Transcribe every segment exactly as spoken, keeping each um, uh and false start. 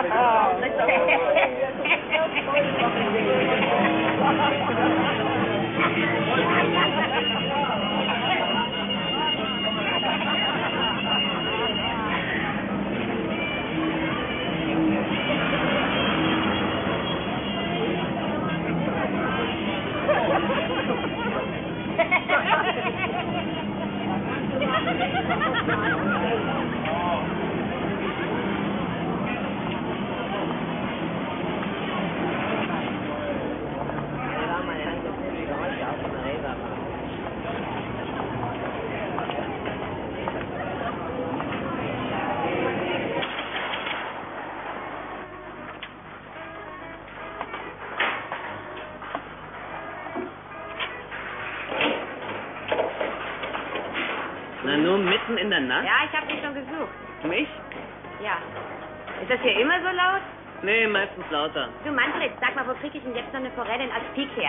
Na, nur mitten in der Nacht? Ja, ich habe dich schon gesucht. Mich? Ja. Ist das hier immer so laut? Nee, meistens lauter. Du, Manfred, sag mal, wo krieg ich denn jetzt noch eine Forelle in Aspik her?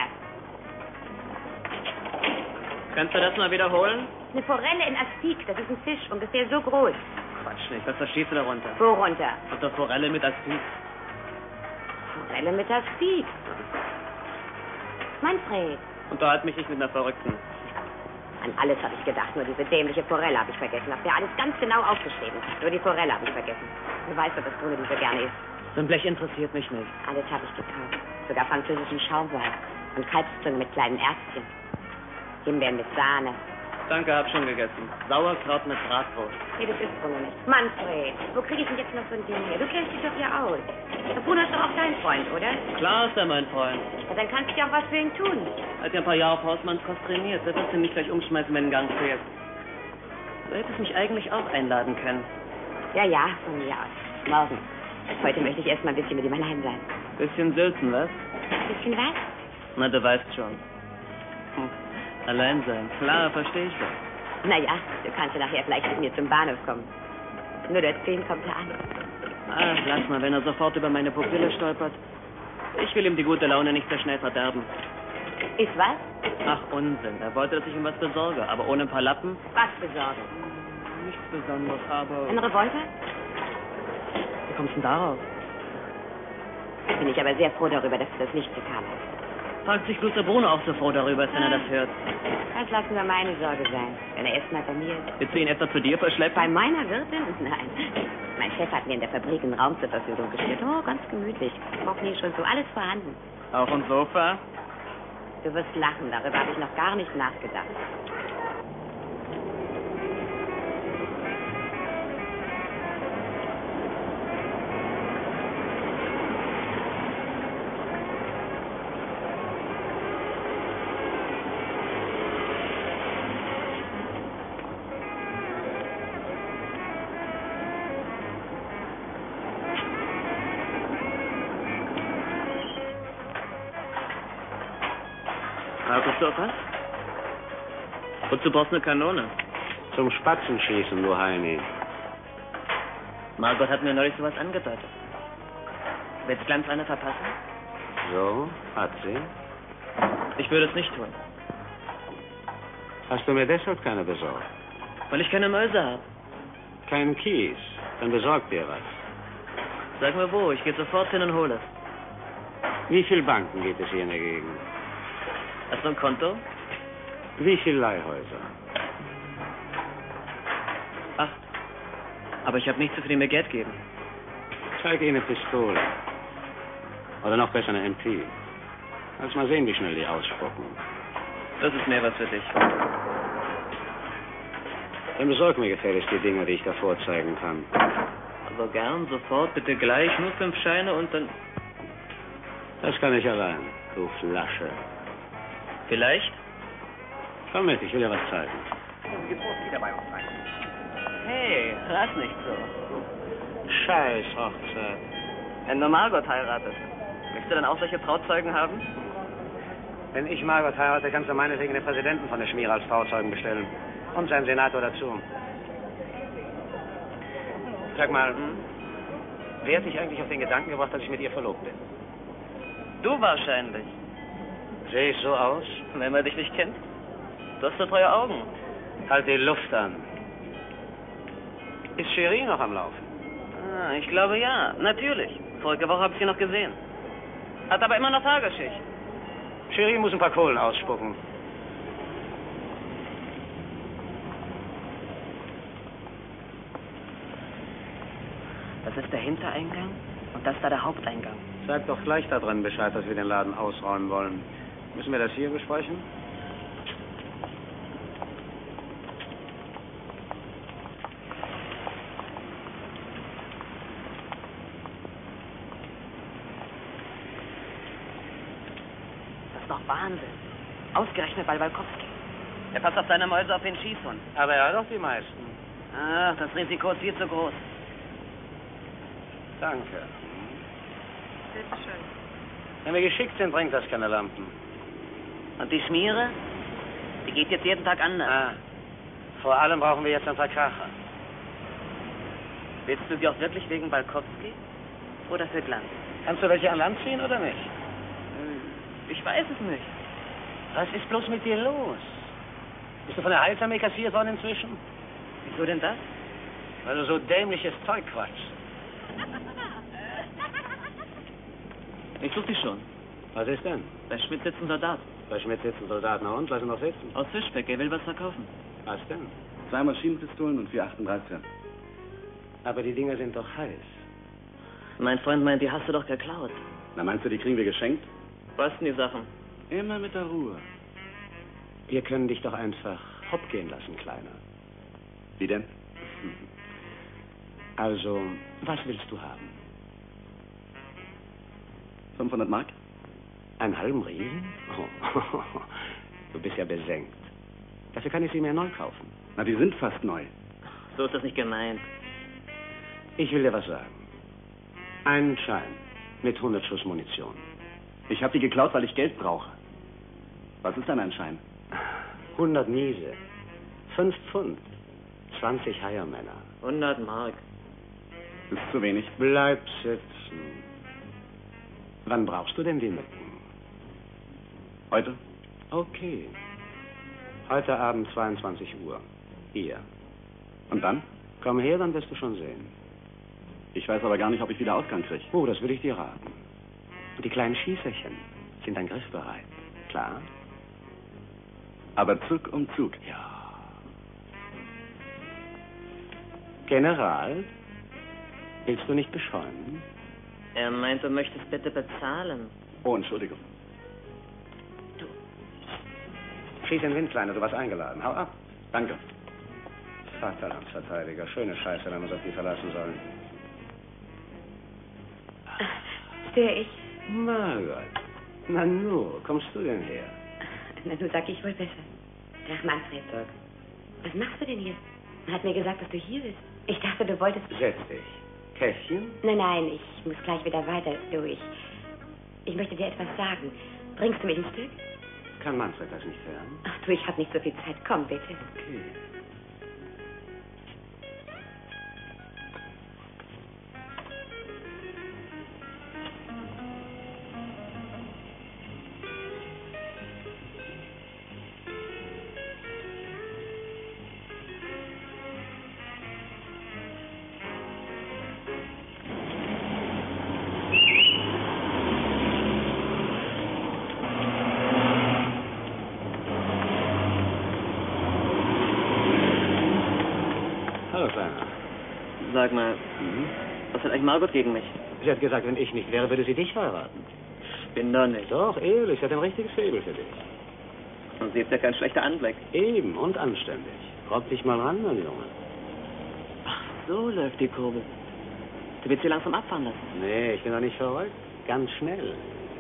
Kannst du das mal wiederholen? Eine Forelle in Aspik, das ist ein Fisch, ungefähr so groß. Quatsch nicht, was verstehst du darunter? Wo runter? Unter Forelle mit Aspik. Forelle mit Aspik. Manfred. Unterhalt mich nicht mit einer Verrückten. An alles habe ich gedacht, nur diese dämliche Forelle habe ich vergessen. Hab mir alles ganz genau aufgeschrieben. Nur die Forelle habe ich vergessen. Du weißt doch, dass Bruno die so gerne isst. So ein Blech interessiert mich nicht. Alles habe ich gekauft. Sogar französischen Schaumwein und Kalbszunge mit kleinen Erbschen. Himbeeren mit Sahne. Danke, hab schon gegessen. Sauerkraut mit Bratwurst. Nee, das ist Bruno nicht. Manfred, wo kriege ich denn jetzt noch so ein Ding her? Du kennst dich doch hier aus. Der Bruno ist doch auch dein Freund, oder? Klar ist er mein Freund. Ja, dann kannst du ja auch was für ihn tun. Er hat ja ein paar Jahre auf Hausmannskost trainiert. Da wirst du ihn nicht gleich umschmeißen, wenn ein Gang fehlt. Du hättest mich eigentlich auch einladen können. Ja, ja, von mir aus. Morgen. Heute möchte ich erst mal ein bisschen mit ihm allein sein. Bisschen Sülzen, was? Bisschen was? Na, du weißt schon. Hm. Allein sein. Klar, verstehe ich das. Naja, du kannst ja nachher vielleicht mit mir zum Bahnhof kommen. Nur der zehn kommt er an. Ach, lass mal, wenn er sofort über meine Pupille stolpert. Ich will ihm die gute Laune nicht so schnell verderben. Ist was? Ach, Unsinn. Er wollte, dass ich ihm was besorge, aber ohne ein paar Lappen. Was besorgen? Nichts Besonderes, aber... Ein Revolver? Wie kommst du denn darauf? Bin ich aber sehr froh darüber, dass du das nicht getan hast. Fragt sich bloß der Bruno auch so froh darüber, wenn er das hört. Das lassen wir meine Sorge sein, wenn er erstmal bei mir ist. Willst du ihn etwa zu dir verschleppen? Bei meiner Wirtin? Nein. Mein Chef hat mir in der Fabrik einen Raum zur Verfügung gestellt. Oh, ganz gemütlich. Auch nie schon so alles vorhanden. Auch ein Sofa? Du wirst lachen, darüber habe ich noch gar nicht nachgedacht. Markus, du was? Wozu brauchst du eine Kanone? Zum Spatzenschießen, du Heini. Margot hat mir neulich sowas angedeutet. Willst du Glanz eine verpassen? So, hat sie. Ich würde es nicht tun. Hast du mir deshalb keine besorgt? Weil ich keine Mäuse habe. Keinen Kies. Dann besorg dir was. Sag mir wo, ich gehe sofort hin und hole es. Wie viele Banken gibt es hier in der Gegend? Hast du ein Konto? Wie viele Leihhäuser? Acht. Aber ich habe nicht so viel, die mir Geld geben. Zeig ihnen eine Pistole. Oder noch besser eine M P. Lass mal sehen, wie schnell die ausspucken. Das ist mehr was für dich. Dann besorg mir gefälligst die Dinger, die ich da vorzeigen kann. Also gern, sofort, bitte gleich, nur fünf Scheine und dann... Das kann ich allein, du Flasche. Vielleicht? Komm mit, ich will dir was zeigen. Hey, rat nicht so. Scheiß Hochzeit. Wenn du Margot heiratest, möchtest du dann auch solche Trauzeugen haben? Wenn ich Margot heirate, kannst du meinetwegen den Präsidenten von der Schmiere als Trauzeugen bestellen. Und seinen Senator dazu. Sag mal, hm? Wer hat dich eigentlich auf den Gedanken gebracht, dass ich mit ihr verlobt bin? Du wahrscheinlich. Sehe ich so aus? Wenn man dich nicht kennt. Du hast so treue Augen. Halt die Luft an. Ist Cherie noch am Laufen? Ah, ich glaube ja, natürlich. Vorige Woche habe ich sie noch gesehen. Hat aber immer noch Tagesschicht. Cherie muss ein paar Kohlen ausspucken. Das ist der Hintereingang und das da der Haupteingang. Sag doch gleich da drin Bescheid, dass wir den Laden ausräumen wollen. Müssen wir das hier besprechen? Das ist doch Wahnsinn. Ausgerechnet bei Walkowski. Er passt auf seine Mäuse auf den Schießhund. Aber er hat doch die meisten. Ach, das Risiko ist viel zu groß. Danke. Bitte schön. Wenn wir geschickt sind, bringt das keine Lampen. Und die Schmiere? Die geht jetzt jeden Tag anders. Ah. Vor allem brauchen wir jetzt ein paar Kracher. Willst du sie auch wirklich wegen Walkowski? Oder für Glanz? Kannst du welche an Land ziehen oder nicht? Hm, ich weiß es nicht. Was ist bloß mit dir los? Bist du von der Heilsarmee kassiert worden inzwischen? Wieso denn das? Weil du so dämliches Zeug quatschst. Ich such dich schon. Was ist denn? Bei Schmidt sitzt ein Soldat. Bei Schmidt sitzen Soldaten und lass ihn noch sitzen. Aus Fischbeck, er will was verkaufen. Was denn? Zwei Maschinenpistolen und vier achtunddreißiger. Aber die Dinger sind doch heiß. Mein Freund meint, die hast du doch geklaut. Na, meinst du, die kriegen wir geschenkt? Was denn die Sachen? Immer mit der Ruhe. Wir können dich doch einfach hopp gehen lassen, Kleiner. Wie denn? Also, was willst du haben? fünfhundert Mark? Einen halben Riesen? Oh. Du bist ja besenkt. Dafür kann ich sie mir neu kaufen. Na, die sind fast neu. So ist das nicht gemeint. Ich will dir was sagen. Einen Schein mit hundert Schuss Munition. Ich habe die geklaut, weil ich Geld brauche. Was ist denn ein Schein? hundert Miese. Fünf Pfund. zwanzig Heiermänner. hundert Mark. Das ist zu wenig. Bleib sitzen. Wann brauchst du denn die Mücken? Heute? Okay. Heute Abend zweiundzwanzig Uhr. Hier. Und dann? Komm her, dann wirst du schon sehen. Ich weiß aber gar nicht, ob ich wieder Ausgang kriege. Oh, das will ich dir raten. Und die kleinen Schießerchen sind dann griffbereit. Klar? Aber Zug um Zug. Ja. General, willst du nicht beschäumen? Er meint, du möchtest bitte bezahlen. Oh, Entschuldigung. Schieß in den Wind, Kleiner, du warst eingeladen. Hau ab. Danke. Vaterlandsverteidiger. Schöne Scheiße, wenn wir uns auf die verlassen sollen. Störe ich? Margot. Na nu, kommst du denn her? Na, du sag ich wohl besser. Ach, Manfred. Tag. Was machst du denn hier? Man hat mir gesagt, dass du hier bist. Ich dachte, du wolltest... Setz dich. Käffchen? Nein, nein, ich muss gleich wieder weiter. Du, ich... Ich möchte dir etwas sagen. Bringst du mich ein Stück? Kann Manfred das nicht hören? Ach du, ich habe nicht so viel Zeit. Komm, bitte. Okay. Hallo, Kleiner. Sag mal, Mhm. was hat eigentlich Margot gegen mich? Sie hat gesagt, wenn ich nicht wäre, würde sie dich heiraten. Bin doch nicht. Doch, ehrlich, sie hat ein richtiges Faible für dich. Und sie ist ja kein schlechter Anblick. Eben und anständig. Robb dich mal ran, mein Junge. Ach, so läuft die Kurbel. Du willst sie langsam abfahren lassen. Nee, ich bin doch nicht verrückt. Ganz schnell.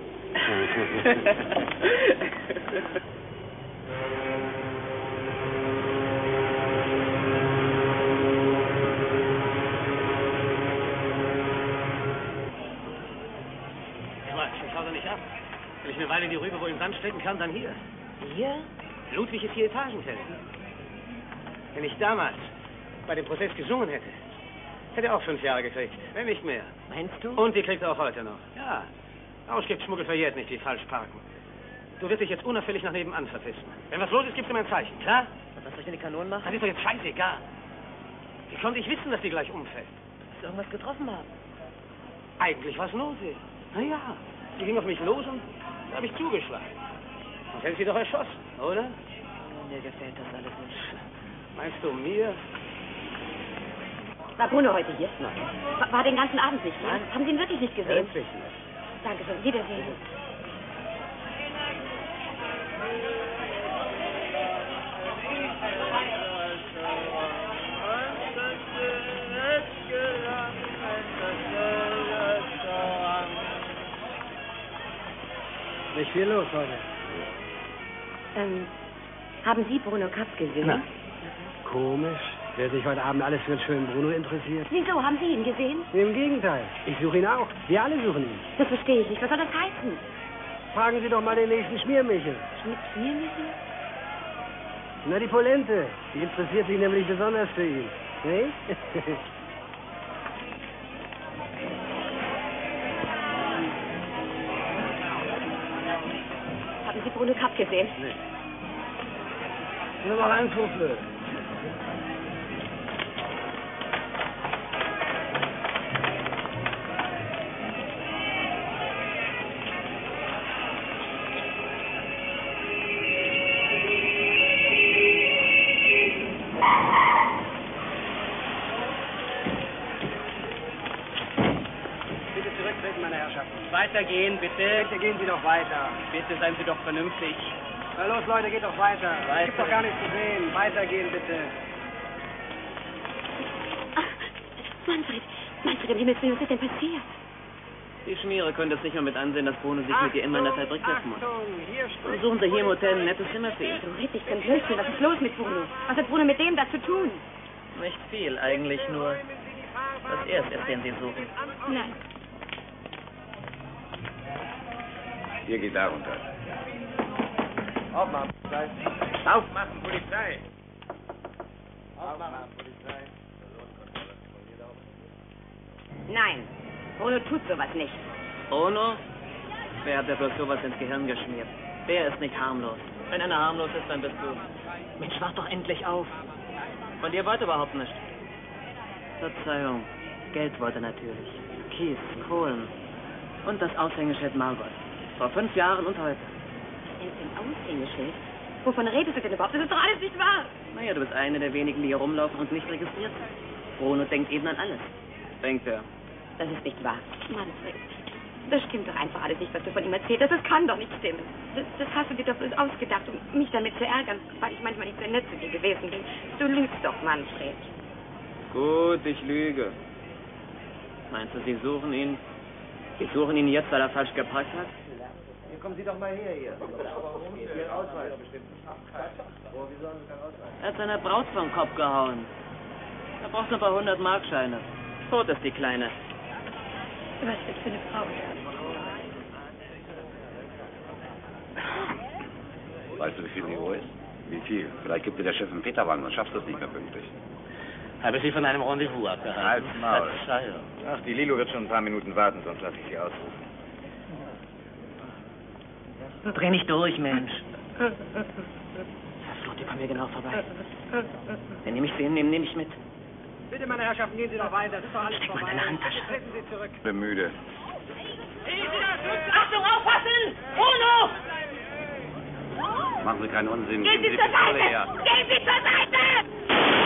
Quatsch, ich hau doch nicht ab. Wenn ich eine Weile in die Rübe wohl im Sand stecken kann, dann hier. Hier? Ludwig ist hier Etagenfeld. Wenn ich damals bei dem Prozess gesungen hätte, hätte er auch fünf Jahre gekriegt, wenn nicht mehr. Meinst du? Und die kriegt er auch heute noch. Ja. Rauschgiftschmuggel verjährt nicht wie falsch parken. Du wirst dich jetzt unauffällig nach nebenan verpissen. Wenn was los ist, gibst du mir ein Zeichen, klar? Und was soll ich denn die Kanonen machen? Das ist doch jetzt scheißegal. Wie konnte ich wissen, dass die gleich umfällt? Dass wir irgendwas getroffen haben. eigentlich was los ist. Na ja, sie ging auf mich los und da habe ich zugeschlagen. Sonst hätte sie doch erschossen, oder? Mir gefällt das alles nicht. Meinst du mir? War Bruno heute hier? Nein. War, war den ganzen Abend nicht hier? Nein. Haben Sie ihn wirklich nicht gesehen? Wirklich nicht. Danke schön. Wiedersehen. Nicht viel los heute. Ähm, haben Sie Bruno Kapp gesehen? Na. Komisch. Wer sich heute Abend alles für den schönen Bruno interessiert? Wieso? Haben Sie ihn gesehen? Im Gegenteil. Ich suche ihn auch. Wir alle suchen ihn. Das verstehe ich nicht. Was soll das heißen? Fragen Sie doch mal den nächsten Schmiermichel. Schmiermichel? Na, die Polente. Die interessiert sich nämlich besonders für ihn. Ne? Haben Sie Bruno Kapp gesehen? Nee. Nur noch ein Souffleur. Weitergehen, bitte. Bitte gehen Sie doch weiter. Bitte seien Sie doch vernünftig. Na los, Leute, geht doch weiter. Weiter. Es gibt doch gar nichts zu sehen. Weitergehen, bitte. Ach, Manfred, Manfred, um Himmels Willen, was ist denn passiert? Die Schmiere können das nicht mehr mit ansehen, dass Bruno sich mit ihr immer in der Fabrik treffen muss. Achtung, hier Und suchen Sie hier im Hotel ein nettes Zimmer für ihn. Du redest denn Blödsinn. Was ist los mit Bruno? Was hat Bruno mit dem da zu tun? Nicht viel, eigentlich nur, dass er es ist, den Sie suchen. Nein. Hier geht da runter. Aufmachen, Polizei. Aufmachen, Polizei! Aufmachen, Polizei. Nein. Bruno tut sowas nicht. Bruno? Wer hat ja bloß sowas ins Gehirn geschmiert? Der ist nicht harmlos. Wenn einer harmlos ist, dann bist du... Mensch, wach doch endlich auf. Von dir wollte überhaupt nicht. Verzeihung. Geld wollte natürlich. Kies, Kohlen. Und das Aushängeschild Margot. Vor fünf Jahren und heute. Was ist denn für ein Aushängeschild? Wovon redest du denn überhaupt? Das ist doch alles nicht wahr. Naja, du bist eine der wenigen, die hier rumlaufen und nicht registriert sind. Bruno denkt eben an alles. Denkt er. Das ist nicht wahr. Manfred, das stimmt doch einfach alles nicht, was du von ihm erzählt hast. Das kann doch nicht stimmen. Das, das hast du dir doch bloß ausgedacht, um mich damit zu ärgern, weil ich manchmal nicht so nett zu dir gewesen bin. Du lügst doch, Manfred. Gut, ich lüge. Meinst du, Sie suchen ihn? Sie suchen ihn jetzt, weil er falsch geparkt hat? Hier kommen Sie doch mal her, hier. Hier ist Ihr Ausweis. Oh, wieso haben Sie keinen Ausweis? Er hat seiner Braut vom Kopf gehauen. Er braucht ein paar hundert Markscheine. Tot ist die Kleine. Was ist für eine Frau? Weißt du, wie viel die Uhr ist? Wie viel? Vielleicht gibt dir der Chef einen Peterwang und schaffst das nicht mehr pünktlich. Habe Sie von einem Rendezvous abgehalten? Halt's Maul. Verzeihung. Ach, die Lilo wird schon ein paar Minuten warten, sonst lasse ich sie ausrufen. Dreh nicht durch, Mensch. Verflucht, die kommen hier genau vorbei. Wenn die mich sehen, nehmen, nehme ich mit. Bitte, meine Herrschaften, gehen Sie doch weiter. Das ist doch alles Steck mal vorbei. deine Handtasche. Treten Sie zurück. Ich bin müde. Achtung, aufpassen! Bruno! Machen Sie keinen Unsinn. Gehen Sie Geben zur Pistole Seite! her. Gehen Sie zur Seite!